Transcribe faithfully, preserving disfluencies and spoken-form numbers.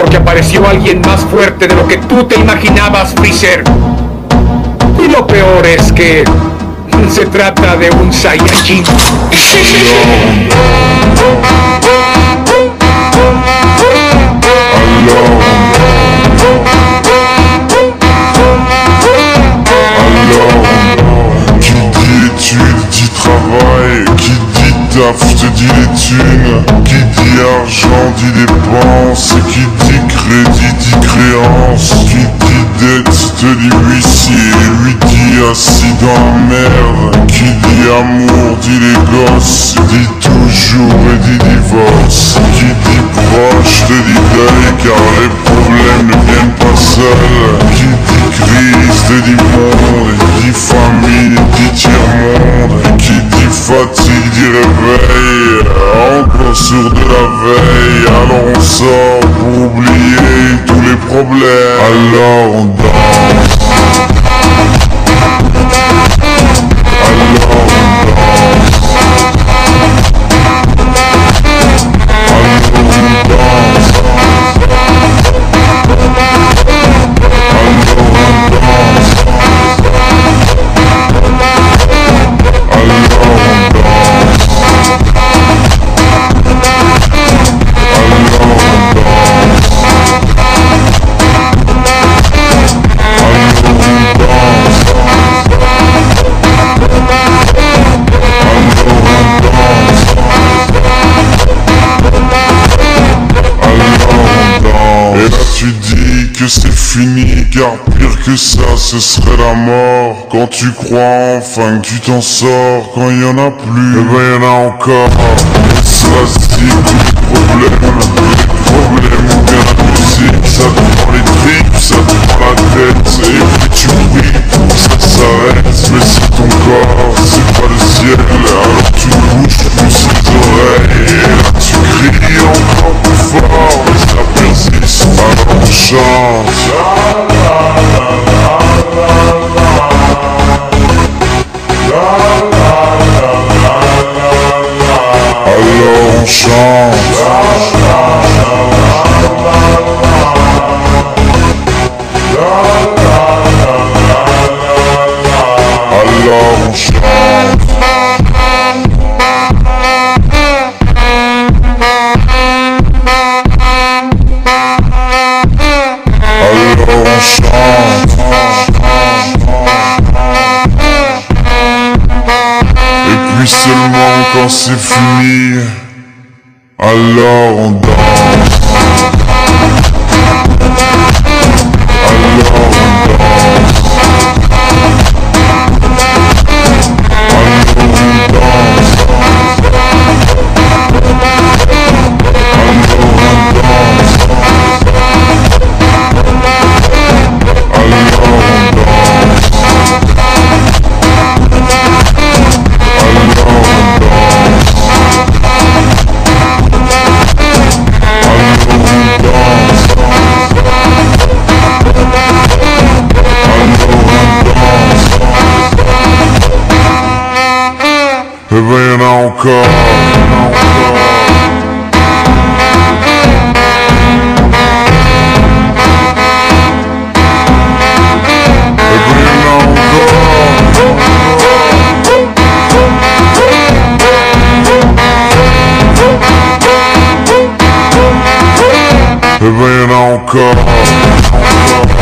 que apareció alguien más fuerte de lo que tú te imaginabas, Freezer. Y lo peor es que se trata de un Saiyajin. Qui dit études dit travail, qui dit taf te dit les thunes, qui dit argent dit dépense, qui dit crédit dit créance, qui dit dette te dit huissier, lui dit assis dans la merde, qui dit amour dit les gosses, dit toujours et dit divorce, qui dit proche te dit deuil car les problèmes ne viennent pas seuls, qui dit crise te dit monde, dit famille dit tiers-monde, qui dit fatigue dit réveil, encore sourd de la veille, alors on sort pour oublier tous les problèmes, alors on danse. Alors on danse. Tu dis que c'est fini car pire que ça ce serait la mort. Quand tu crois enfin que tu t'en sors, quand il y en a plus, eh ben y en a encore. Et ça se dit tous les problèmes, les problèmes ou bien la musique, ça te prend les tripes, ça te prend la tête, et puis tu pries pour que ça s'arrête. Mais c'est ton corps, c'est pas le ciel, alors tu bouges plus les oreilles, et là tu cries encore plus fort, mais ça persiste, alors on chante. Alors on chante. Alors on chante. Alors on chante. Et puis seulement quand c'est fini, alors on danse. Alors on danse. Eh ben y'en a encore. Eh ben y'en a encore. Eh ben y'en a encore.